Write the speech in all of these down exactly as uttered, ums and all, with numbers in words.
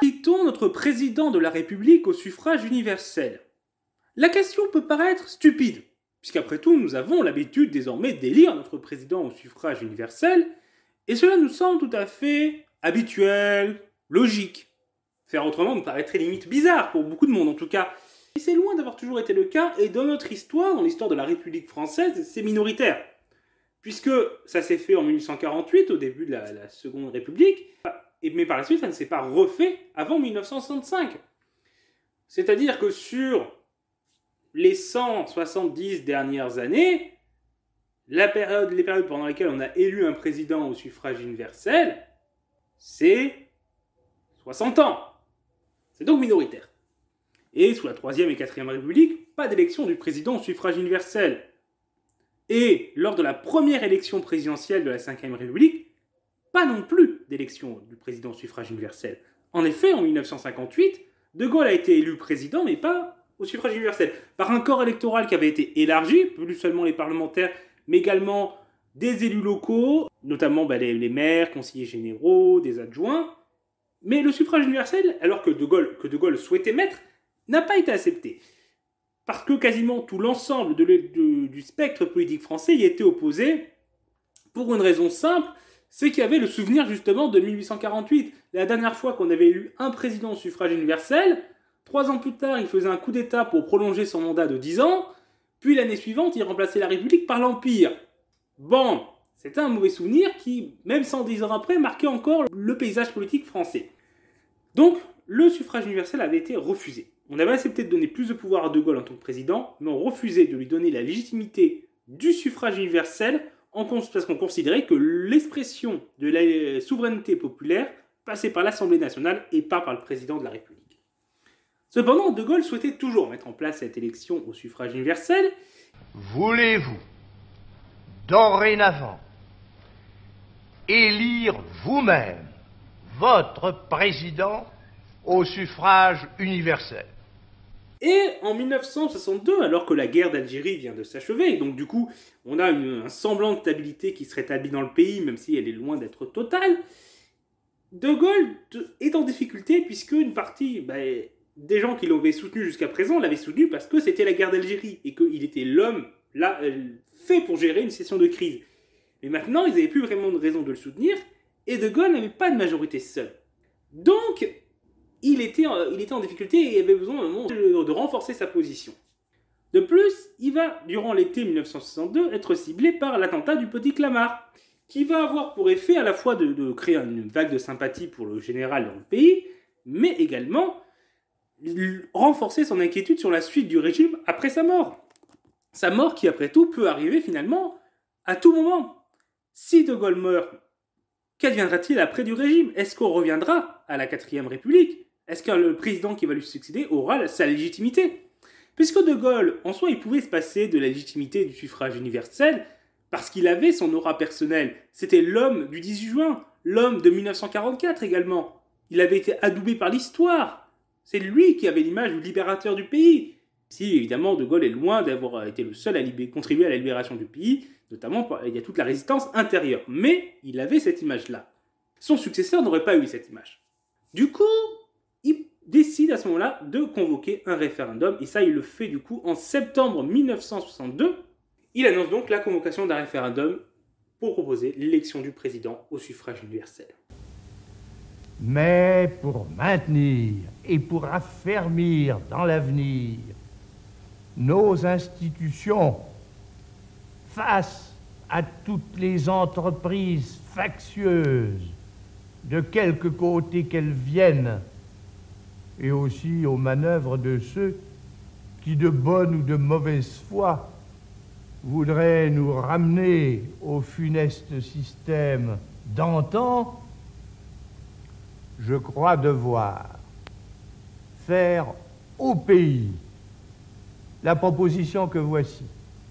Élit-on notre président de la République au suffrage universel? La question peut paraître stupide, puisqu'après tout, nous avons l'habitude désormais d'élire notre président au suffrage universel, et cela nous semble tout à fait habituel, logique. Faire autrement nous paraîtrait limite bizarre, pour beaucoup de monde en tout cas. Et c'est loin d'avoir toujours été le cas, et dans notre histoire, dans l'histoire de la République française, c'est minoritaire. Puisque ça s'est fait en mille huit cent quarante-huit, au début de la, la Seconde République, et, mais par la suite, ça ne s'est pas refait avant mille neuf cent soixante-cinq. C'est-à-dire que sur les cent soixante-dix dernières années, la période, les périodes pendant lesquelles on a élu un président au suffrage universel, c'est soixante ans. C'est donc minoritaire. Et sous la troisième et quatrième République, pas d'élection du président au suffrage universel. Et lors de la première élection présidentielle de la cinquième République, pas non plus d'élection du président au suffrage universel. En effet, en mille neuf cent cinquante-huit, De Gaulle a été élu président, mais pas au suffrage universel, par un corps électoral qui avait été élargi, plus seulement les parlementaires, mais également des élus locaux, notamment bah, les, les maires, conseillers généraux, des adjoints. Mais le suffrage universel, alors que De Gaulle, que De Gaulle souhaitait mettre, n'a pas été accepté. Parce que quasiment tout l'ensemble de, de, du spectre politique français y était opposé, pour une raison simple, c'est qu'il y avait le souvenir justement de mille huit cent quarante-huit. La dernière fois qu'on avait élu un président au suffrage universel, trois ans plus tard, il faisait un coup d'État pour prolonger son mandat de dix ans, puis l'année suivante, il remplaçait la République par l'Empire. Bon, c'était un mauvais souvenir qui, même cent dix ans après, marquait encore le paysage politique français. Donc, le suffrage universel avait été refusé. On avait accepté de donner plus de pouvoir à De Gaulle en tant que président, mais on refusait de lui donner la légitimité du suffrage universel parce qu'on considérait que l'expression de la souveraineté populaire passait par l'Assemblée nationale et pas par le président de la République. Cependant, De Gaulle souhaitait toujours mettre en place cette élection au suffrage universel. Voulez-vous, dorénavant, élire vous-même votre président au suffrage universel? Et en mille neuf cent soixante-deux, alors que la guerre d'Algérie vient de s'achever, donc du coup, on a une, un semblant de stabilité qui se rétablit dans le pays, même si elle est loin d'être totale, De Gaulle est en difficulté puisque une partie bah, des gens qui l'avaient soutenu jusqu'à présent l'avaient soutenu parce que c'était la guerre d'Algérie et qu'il était l'homme là, fait pour gérer une situation de crise. Mais maintenant, ils n'avaient plus vraiment de raison de le soutenir et De Gaulle n'avait pas de majorité seul. Donc, il était, il était en difficulté et il avait besoin à un moment de, de renforcer sa position. De plus, il va, durant l'été mille neuf cent soixante-deux, être ciblé par l'attentat du Petit Clamart, qui va avoir pour effet à la fois de, de créer une vague de sympathie pour le général dans le pays, mais également renforcer son inquiétude sur la suite du régime après sa mort. Sa mort qui, après tout, peut arriver finalement à tout moment. Si De Gaulle meurt, qu'adviendra-t-il après du régime? Est-ce qu'on reviendra à la quatrième République? Est-ce que le président qui va lui succéder aura sa légitimité? Puisque De Gaulle, en soi, il pouvait se passer de la légitimité du suffrage universel parce qu'il avait son aura personnelle. C'était l'homme du dix-huit juin, l'homme de mille neuf cent quarante-quatre également. Il avait été adoubé par l'histoire. C'est lui qui avait l'image du libérateur du pays. Si, évidemment, De Gaulle est loin d'avoir été le seul à contribuer à la libération du pays, notamment, il y a toute la résistance intérieure. Mais il avait cette image-là. Son successeur n'aurait pas eu cette image. Du coup, il décide à ce moment-là de convoquer un référendum, et ça, il le fait du coup en septembre mille neuf cent soixante-deux. Il annonce donc la convocation d'un référendum pour proposer l'élection du président au suffrage universel. Mais pour maintenir et pour affermir dans l'avenir nos institutions face à toutes les entreprises factieuses, de quelque côté qu'elles viennent, et aussi aux manœuvres de ceux qui, de bonne ou de mauvaise foi, voudraient nous ramener au funeste système d'antan, je crois devoir faire au pays la proposition que voici.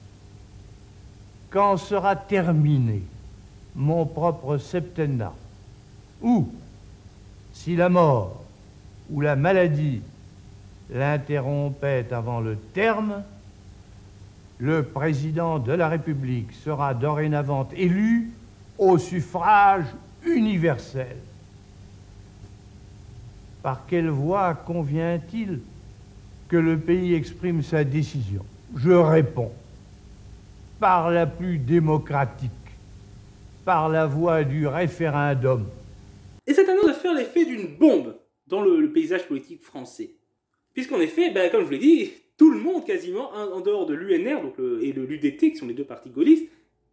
Quand sera terminé mon propre septennat, ou, si la mort ou la maladie l'interrompait avant le terme, le président de la République sera dorénavant élu au suffrage universel. Par quelle voie convient-il que le pays exprime sa décision? Je réponds, par la plus démocratique, par la voie du référendum. Et cette annonce va faire l'effet d'une bombe dans le, le paysage politique français. Puisqu'en effet, ben, comme je vous l'ai dit, tout le monde quasiment, en dehors de l'U N R donc le, et de l'U D T, qui sont les deux partis gaullistes,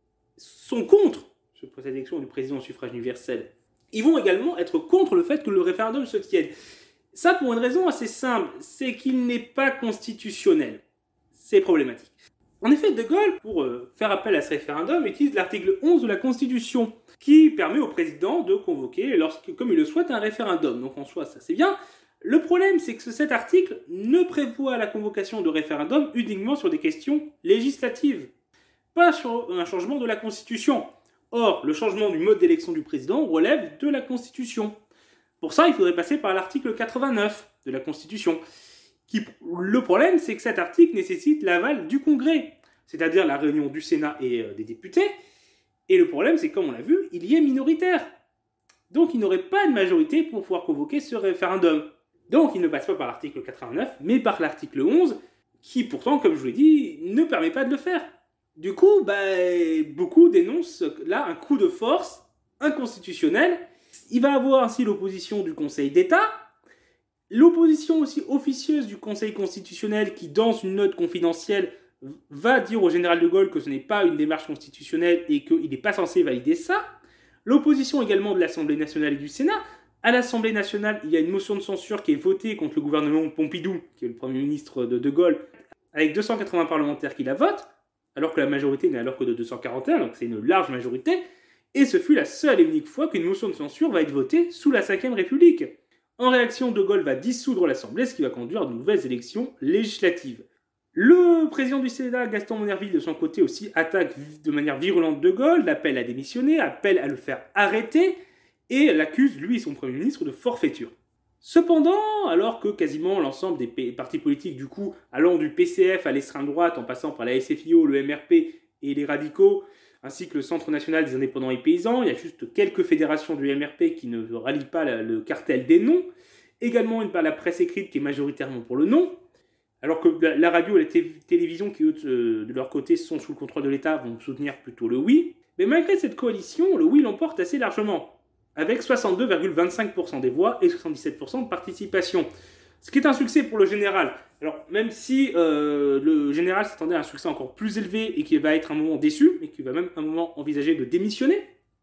sont contre cette élection du président au suffrage universel. Ils vont également être contre le fait que le référendum se tienne. Ça pour une raison assez simple, c'est qu'il n'est pas constitutionnel. C'est problématique. En effet, De Gaulle, pour euh, faire appel à ce référendum, utilise l'article onze de la Constitution, qui permet au président de convoquer, lorsque, comme il le souhaite, un référendum. Donc en soi, ça c'est bien. Le problème, c'est que cet article ne prévoit la convocation de référendum uniquement sur des questions législatives, pas sur un changement de la Constitution. Or, le changement du mode d'élection du président relève de la Constitution. Pour ça, il faudrait passer par l'article quatre-vingt-neuf de la Constitution. Qui, le problème, c'est que cet article nécessite l'aval du Congrès, c'est-à-dire la réunion du Sénat et euh, des députés. Et le problème, c'est que, comme on l'a vu, il y est minoritaire. Donc, il n'aurait pas de majorité pour pouvoir convoquer ce référendum. Donc, il ne passe pas par l'article quatre-vingt-neuf, mais par l'article onze, qui pourtant, comme je vous l'ai dit, ne permet pas de le faire. Du coup, bah, beaucoup dénoncent là un coup de force inconstitutionnel. Il va avoir ainsi l'opposition du Conseil d'État, l'opposition aussi officieuse du Conseil constitutionnel qui, dans une note confidentielle, va dire au général de Gaulle que ce n'est pas une démarche constitutionnelle et qu'il n'est pas censé valider ça. L'opposition également de l'Assemblée nationale et du Sénat. À l'Assemblée nationale, il y a une motion de censure qui est votée contre le gouvernement Pompidou, qui est le Premier ministre de De Gaulle, avec deux cent quatre-vingts parlementaires qui la votent, alors que la majorité n'est alors que de deux cent quarante et un, donc c'est une large majorité. Et ce fut la seule et unique fois qu'une motion de censure va être votée sous la cinquième République. En réaction, De Gaulle va dissoudre l'Assemblée, ce qui va conduire à de nouvelles élections législatives. Le président du Sénat, Gaston Monnerville, de son côté aussi, attaque de manière virulente De Gaulle, l'appelle à démissionner, appelle à le faire arrêter, et l'accuse, lui et son Premier ministre, de forfaiture. Cependant, alors que quasiment l'ensemble des partis politiques, du coup, allant du P C F à l'extrême droite, en passant par la S F I O, le M R P et les radicaux, ainsi que le Centre national des indépendants et paysans, il y a juste quelques fédérations du M R P qui ne rallient pas le cartel des noms, également une par la presse écrite qui est majoritairement pour le non, alors que la radio et la télévision qui, de leur côté, sont sous le contrôle de l'État, vont soutenir plutôt le oui. Mais malgré cette coalition, le oui l'emporte assez largement, avec soixante-deux virgule vingt-cinq pour cent des voix et soixante-dix-sept pour cent de participation. Ce qui est un succès pour le général. Alors, même si euh, le général s'attendait à un succès encore plus élevé et qu'il va être un moment déçu, et qu'il va même un moment envisager de démissionner,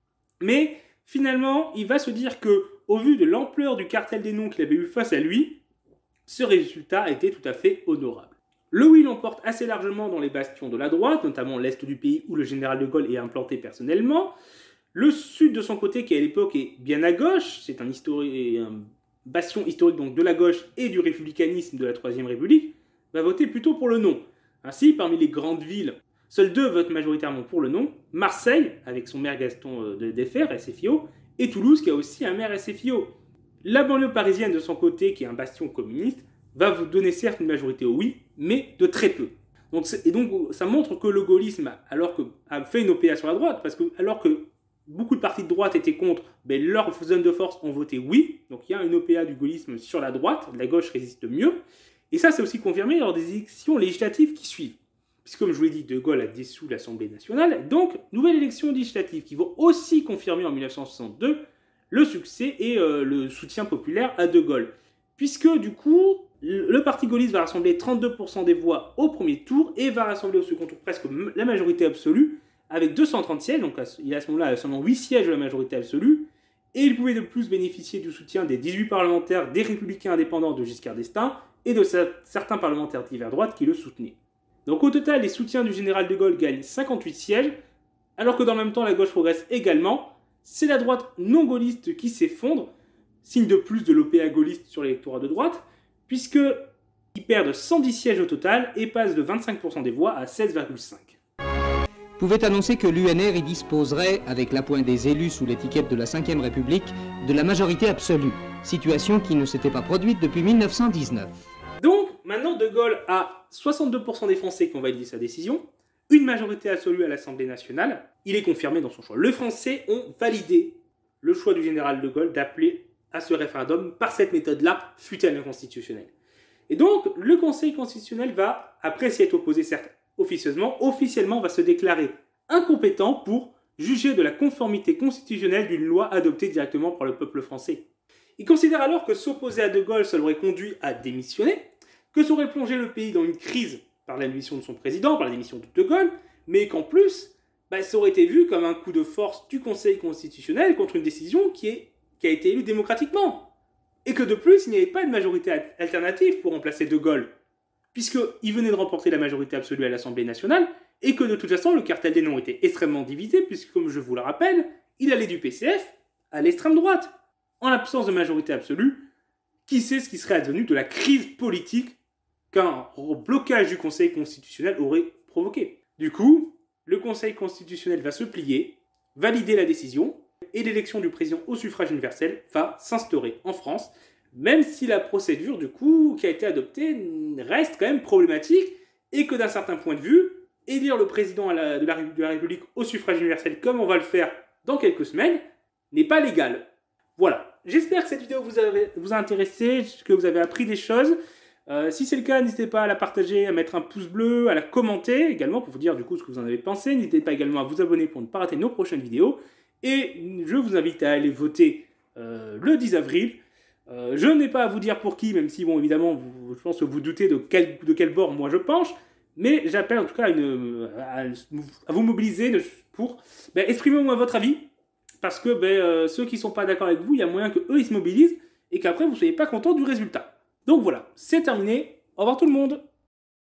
mais finalement, il va se dire que, au vu de l'ampleur du cartel des noms qu'il avait eu face à lui, ce résultat était tout à fait honorable. Le oui l'emporte assez largement dans les bastions de la droite, notamment l'Est du pays où le général de Gaulle est implanté personnellement. Le Sud, de son côté, qui à l'époque est bien à gauche, c'est un, histori- un bastion historique donc de la gauche et du républicanisme de la Troisième République, va voter plutôt pour le non. Ainsi, parmi les grandes villes, seuls deux votent majoritairement pour le non, Marseille, avec son maire Gaston de Defferre, S F I O, et Toulouse, qui a aussi un maire S F I O. La banlieue parisienne, de son côté, qui est un bastion communiste, va vous donner certes une majorité au oui, mais de très peu. Donc, et donc, ça montre que le gaullisme, alors que, a fait une O P A sur la droite, parce que, alors que beaucoup de partis de droite étaient contre, ben, leurs zones de force ont voté oui, donc il y a une O P A du gaullisme sur la droite, la gauche résiste mieux, et ça c'est aussi confirmé lors des élections législatives qui suivent. Puisque comme je vous l'ai dit, De Gaulle a dissous l'Assemblée nationale, donc nouvelle élection législative qui vont aussi confirmer en mille neuf cent soixante-deux le succès et euh, le soutien populaire à De Gaulle. Puisque du coup, le parti gaulliste va rassembler trente-deux pour cent des voix au premier tour et va rassembler au second tour presque la majorité absolue, avec deux cent trente sièges, donc il a à ce moment-là seulement huit sièges de la majorité absolue, et il pouvait de plus bénéficier du soutien des dix-huit parlementaires des républicains indépendants de Giscard d'Estaing et de certains parlementaires d'hiver droite qui le soutenaient. Donc au total, les soutiens du général de Gaulle gagnent cinquante-huit sièges, alors que dans le même temps la gauche progresse également. C'est la droite non gaulliste qui s'effondre, signe de plus de l'O P A gaulliste sur l'électorat de droite, puisqu'ils perdent cent dix sièges au total et passent de vingt-cinq pour cent des voix à seize virgule cinq. Pouvait annoncer que l'U N R y disposerait, avec l'appoint des élus sous l'étiquette de la cinquième République, de la majorité absolue, situation qui ne s'était pas produite depuis mille neuf cent dix-neuf. Donc, maintenant, De Gaulle a soixante-deux pour cent des Français qui ont validé sa décision, une majorité absolue à l'Assemblée nationale, il est confirmé dans son choix. Les Français ont validé le choix du général De Gaulle d'appeler à ce référendum par cette méthode-là, fut-elle inconstitutionnelle. Et donc, le Conseil constitutionnel va, après s'y être opposé certes officieusement, officiellement va se déclarer incompétent pour juger de la conformité constitutionnelle d'une loi adoptée directement par le peuple français. Il considère alors que s'opposer à De Gaulle, ça l'aurait conduit à démissionner, que ça aurait plongé le pays dans une crise par la démission de son président, par la démission de De Gaulle, mais qu'en plus, bah, ça aurait été vu comme un coup de force du Conseil constitutionnel contre une décision qui, est, qui a été élue démocratiquement. Et que de plus, il n'y avait pas de majorité alternative pour remplacer De Gaulle, puisqu'il venait de remporter la majorité absolue à l'Assemblée nationale, et que de toute façon, le cartel des noms était extrêmement divisé, puisque, comme je vous le rappelle, il allait du P C F à l'extrême droite. En l'absence de majorité absolue, qui sait ce qui serait advenu de la crise politique qu'un blocage du Conseil constitutionnel aurait provoqué. Du coup, le Conseil constitutionnel va se plier, valider la décision, et l'élection du président au suffrage universel va s'instaurer en France, même si la procédure, du coup, qui a été adoptée reste quand même problématique, et que d'un certain point de vue, élire le président de la, de la République au suffrage universel, comme on va le faire dans quelques semaines, n'est pas légal. Voilà. J'espère que cette vidéo vous, avez, vous a intéressé, que vous avez appris des choses. Euh, si c'est le cas, n'hésitez pas à la partager, à mettre un pouce bleu, à la commenter également pour vous dire du coup ce que vous en avez pensé. N'hésitez pas également à vous abonner pour ne pas rater nos prochaines vidéos. Et je vous invite à aller voter euh, le dix avril. Euh, je n'ai pas à vous dire pour qui, même si, bon, évidemment, vous, je pense que vous doutez de quel, de quel bord moi je penche. Mais j'appelle en tout cas à, une, à, à vous mobiliser pour ben, exprimer au moins votre avis. Parce que ben, euh, ceux qui ne sont pas d'accord avec vous, il y a moyen qu'eux ils se mobilisent et qu'après vous ne soyez pas content du résultat. Donc voilà, c'est terminé. Au revoir tout le monde.